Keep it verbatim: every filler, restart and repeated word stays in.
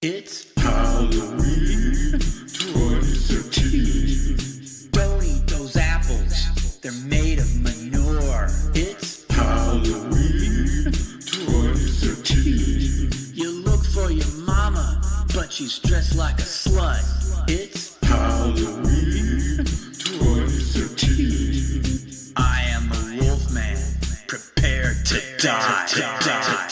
It's Halloween twenty thirteen. Don't eat those apples, they're made of manure. It's Halloween twenty thirteen. You look for your mama, but she's dressed like a slut. It's Halloween twenty thirteen. I am a wolf man, prepared to die. die.